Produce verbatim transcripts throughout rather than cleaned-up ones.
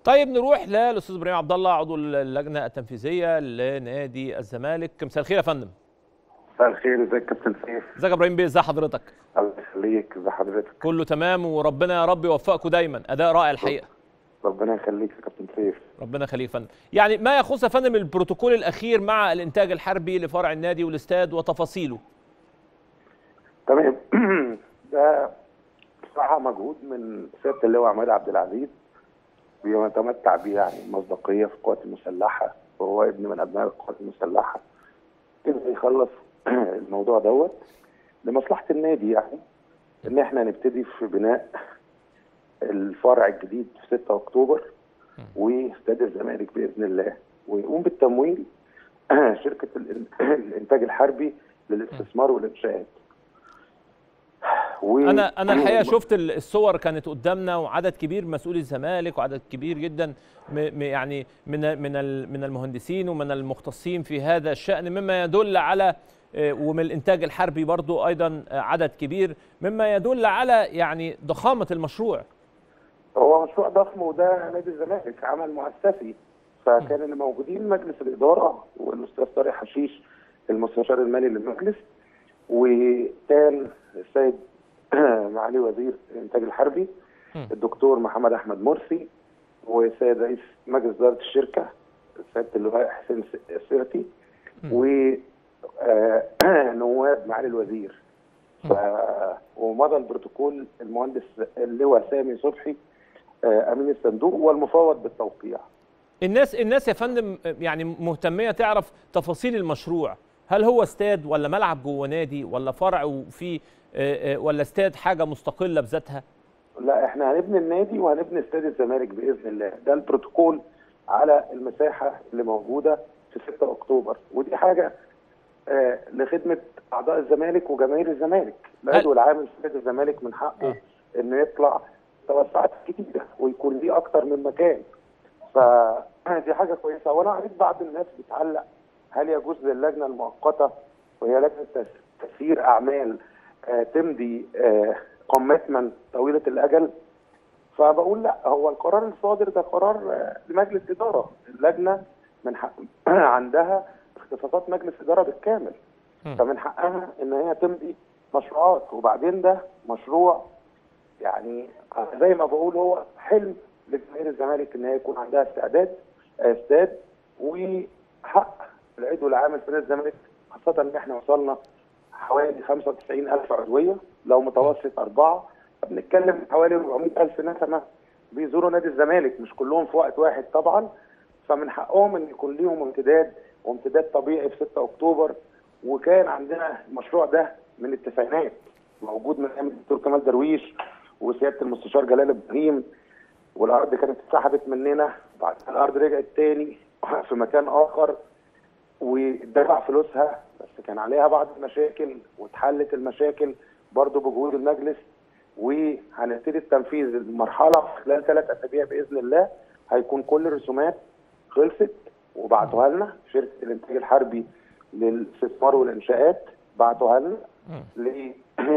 طيب نروح للاستاذ ابراهيم عبد الله عضو اللجنه التنفيذيه لنادي الزمالك. مساء الخير يا فندم. مساء الخير، ازيك يا كابتن سيف؟ ازيك يا ابراهيم بيه؟ ازي حضرتك؟ الله يخليك، ازي حضرتك؟ كله تمام وربنا يا رب يوفقكم دايما، اداء رائع الحقيقه. ربنا يخليك يا كابتن سيف. ربنا يخليك يا فندم. يعني ما يخص يا فندم البروتوكول الاخير مع الانتاج الحربي لفرع النادي والاستاد وتفاصيله. تمام. ده بصراحه مجهود من سياده اللواء عماد عبد العزيز، بيتمتع بيه يعني مصداقيه في القوات المسلحه، وهو ابن من ابناء القوات المسلحه. كده يخلص الموضوع دوت لمصلحه النادي، يعني ان احنا نبتدي في بناء الفرع الجديد في ستة أكتوبر واستاد الزمالك باذن الله، ويقوم بالتمويل شركه الانتاج الحربي للاستثمار والانشاءات. انا انا الحقيقه شفت الصور كانت قدامنا، وعدد كبير مسؤولي الزمالك وعدد كبير جدا يعني من من من المهندسين ومن المختصين في هذا الشأن، مما يدل على، ومن الانتاج الحربي برضو ايضا عدد كبير، مما يدل على يعني ضخامه المشروع. هو مشروع ضخم، وده نادي الزمالك عمل مؤسسي، فكان اللي موجودين مجلس الاداره والاستاذ طارق حشيش المستشار المالي للمجلس، وكان السيد معالي وزير الانتاج الحربي الدكتور محمد احمد مرسي، وسيد رئيس مجلس اداره الشركه السيد اللواء حسين السيرتي، ونواب معالي الوزير. ف... ومضى البروتوكول المهندس اللواء سامي صبحي امين الصندوق والمفوض بالتوقيع. الناس الناس يا فندم يعني مهتميه تعرف تفاصيل المشروع، هل هو استاد ولا ملعب جوه نادي ولا فرع وفي ولا استاد حاجه مستقله بذاتها؟ لا، احنا هنبني النادي وهنبني استاد الزمالك باذن الله. ده البروتوكول على المساحه اللي موجوده في ستة أكتوبر، ودي حاجه آه لخدمه اعضاء الزمالك وجماهير الزمالك. العضو العام في نادي الزمالك من حقه انه يطلع توسعات جديده ويكون ليه اكتر من مكان، فدي حاجه كويسه. وانا قريت بعض الناس بتعلق هل يجوز للجنه المؤقته، وهي لجنه تسيير اعمال آه تمضي آه كوميتمنت طويله الاجل؟ فبقول لا، هو القرار الصادر ده قرار آه لمجلس اداره. اللجنه من حق عندها اختصاصات مجلس اداره بالكامل، فمن حقها ان هي تمضي مشروعات. وبعدين ده مشروع يعني زي ما بقول هو حلم لجماهير الزمالك ان هي يكون عندها استعداد استاد، وحق العضو العام في نادي الزمالك، خاصه ان احنا وصلنا حوالي خمسة وتسعين ألف عضويه، لو متوسط اربعه بنتكلم حوالي أربعمائة ألف نسمه بيزوروا نادي الزمالك، مش كلهم في وقت واحد طبعا. فمن حقهم ان يكون ليهم امتداد وامتداد طبيعي في ستة أكتوبر. وكان عندنا المشروع ده من التسعينات موجود من ايام الدكتور كمال درويش وسياده المستشار جلال ابراهيم، والارض كانت اتسحبت مننا، بعد الارض رجعت تاني في مكان اخر واتدفع فلوسها، بس كان عليها بعض المشاكل واتحلت المشاكل برضه بجهود المجلس. وهنبتدي التنفيذ المرحله خلال ثلاث اسابيع باذن الله. هيكون كل الرسومات خلصت وبعتوها لنا شركه الانتاج الحربي للاستثمار والانشاءات، بعتوها لنا ل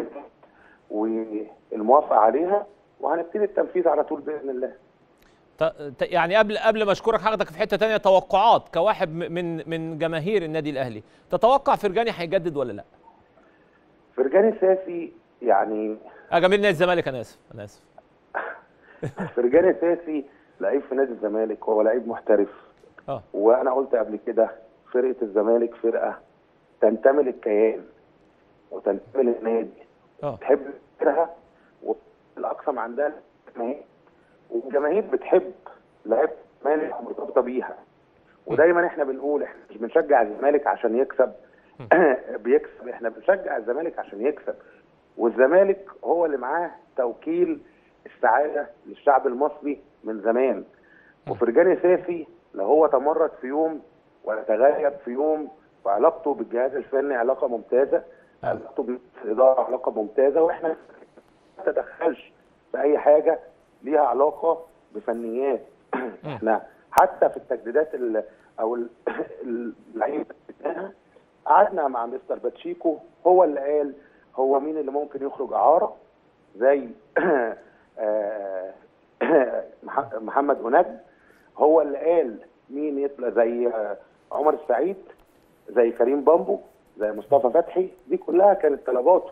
والموافقه عليها، وهنبتدي التنفيذ على طول باذن الله. يعني قبل قبل ما اشكرك حضرتك في حته ثانيه، توقعات كواحد من من جماهير النادي الاهلي، تتوقع فرجاني هيجدد ولا لا؟ فرجاني ساسي يعني اه جماهير نادي الزمالك، انا اسف انا اسف فرجاني ساسي لعيب في نادي الزمالك، هو لعيب محترف. اه وانا قلت قبل كده فرقه الزمالك فرقه تنتمي للكيان وتنتمي للنادي، اه تحب فرقها والاقصى عندها الجماهير، والجماهير بتحب لعيبه الزمالك مرتبطه بيها. ودايما احنا بنقول احنا مش بنشجع الزمالك عشان يكسب بيكسب، احنا بنشجع الزمالك عشان يكسب. والزمالك هو اللي معاه توكيل السعاده للشعب المصري من زمان. وفرجاني ساسي لو هو تمرد في يوم ولا تغيب في يوم، وعلاقته بالجهاز الفني علاقه ممتازه، علاقته بالاداره علاقه ممتازه، واحنا ما نتدخلش في اي حاجه ليها علاقه بفنيات. احنا حتى في التجديدات ال او اللعيبه بتاعها قعدنا مع مستر باتشيكو، هو اللي قال هو مين اللي ممكن يخرج اعاره زي محمد أناج، هو اللي قال مين يطلع، زي عمر السعيد، زي كريم بامبو، زي مصطفى فتحي، دي كلها كانت طلباته.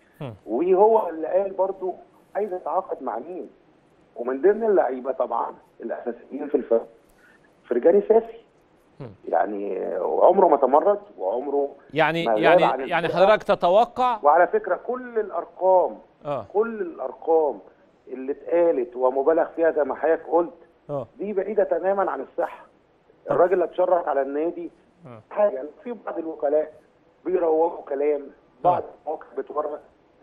وهو اللي قال برضو عايز يتعاقد مع مين. ومن ضمن اللعيبه طبعا الاساسيين في الفريق فرجاني ساسي، يعني عمره ما تمرد وعمره يعني يعني يعني حضرتك تتوقع. وعلى فكره كل الارقام اه كل الارقام اللي اتقالت ومبالغ فيها زي ما حضرتك قلت اه دي بعيده تماما عن الصحه. الراجل اللي اتشرط على النادي اه حاجه، يعني في بعض الوكلاء بيروجوا كلام، بعض المواقع بتورق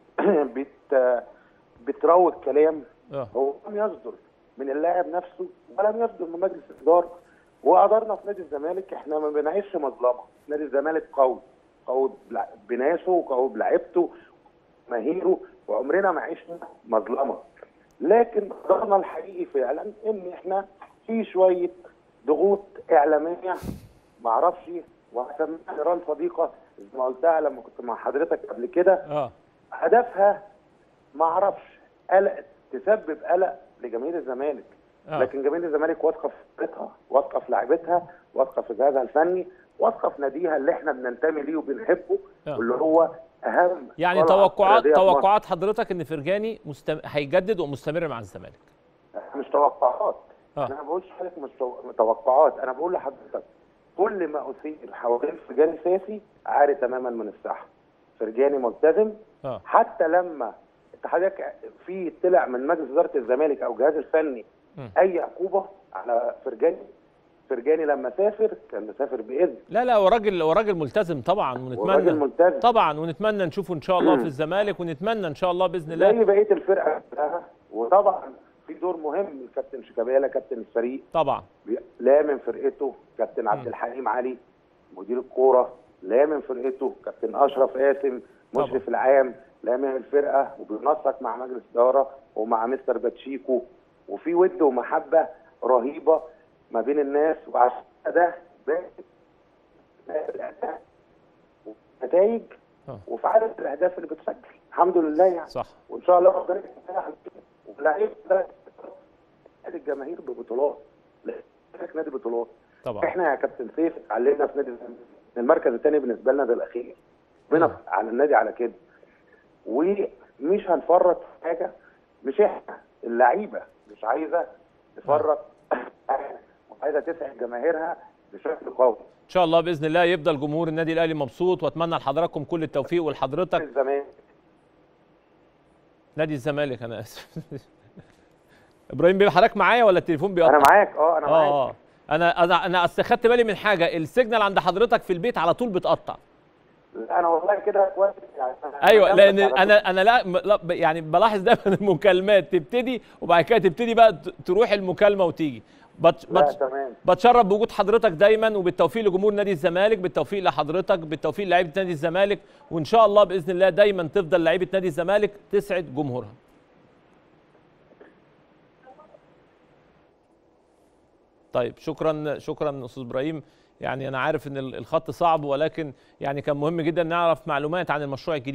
بت بتروج كلام اه هو لم يصدر من اللاعب نفسه ولم يصدر من مجلس الاداره. وقدرنا في نادي الزمالك احنا ما بنعيش مظلمه. نادي الزمالك قوي قوي بناسه وقوي بلاعيبته وجماهيره، وعمرنا ما عشنا مظلمه. لكن قدرنا الحقيقي فعلا ان احنا في شويه ضغوط اعلاميه ما اعرفش، وهسميها نيران صديقه زي ما قلتها لما كنت مع حضرتك قبل كده. اه هدفها ما اعرفش قلق، تسبب قلق لجماهير الزمالك. آه. لكن جماهير الزمالك واثقه في فرقتها، واثقه في لاعيبتها، واثقه في جهازها الفني، واثقه في ناديها اللي احنا بننتمي ليه وبنحبه، آه. واللي هو اهم. يعني توقعات توقعات حضرتك ان فرجاني مستم... هيجدد ومستمر مع الزمالك؟ مش توقعات. آه. انا ما بقولش حضرتك مش توقعات، انا بقول لحضرتك كل ما اثير حوالين فرجاني ساسي عاري تماما من الصحه. فرجاني ملتزم. آه. حتى لما حضرتك في طلع من مجلس اداره الزمالك او الجهاز الفني م. اي عقوبه على فرجاني، فرجاني لما سافر كان مسافر باذن. لا لا هو راجل هو راجل ملتزم طبعا، ونتمنى ملتزم. طبعا ونتمنى نشوفه ان شاء الله في الزمالك، ونتمنى ان شاء الله باذن الله زي بقيه الفرقه كلها. وطبعا في دور مهم الكابتن شيكابالا كابتن الفريق طبعا لا من فرقته، كابتن عبد الحليم علي مدير الكوره لا من فرقته، كابتن اشرف قاسم مشرف العام لا من الفرقه، وبينسق مع مجلس اداره ومع مستر باتشيكو، وفي ود ومحبه رهيبه ما بين الناس. وعشان ده نتائج وفي عدد الاهداف اللي بتسجل الحمد لله يعني. صح. وان شاء الله ربنا يسهل ولاعيب ده الجماهير ببطولات، نادي بطولات طبعا. احنا يا كابتن سيف اتعلمنا في نادي الزمالك المركز الثاني بالنسبه لنا ده الاخير، بنا على النادي على كده، ومش هنفرط في حاجه. مش احنا اللعيبه مش عايزه تفرط وعايزه تسعد جماهيرها بشكل قوي. ان شاء الله باذن الله يفضل جمهور النادي الاهلي مبسوط، واتمنى لحضراتكم كل التوفيق ولحضرتك. الزمالك نادي الزمالك انا اسف ابراهيم بيه حضرتك معايا ولا التليفون بيقطع؟ انا معاك اه انا معاك. اه انا انا انا اصل خدت بالي من حاجه، السيجنال عند حضرتك في البيت على طول بتقطع. لا انا والله كده كويس يعني. ايوه لان انا انا لا, لا يعني بلاحظ دايما المكالمات تبتدي وبعد كده تبتدي بقى تروح المكالمه وتيجي. بت لا بت تمام. بتشرف بوجود حضرتك دايما، وبالتوفيق لجمهور نادي الزمالك، بالتوفيق لحضرتك، بالتوفيق للاعيبه نادي الزمالك، وان شاء الله باذن الله دايما تفضل لعيبه نادي الزمالك تسعد جمهورها. طيب شكرا شكرا استاذ ابراهيم. يعني انا عارف ان الخط صعب، ولكن يعني كان مهم جدا نعرف معلومات عن المشروع الجديد.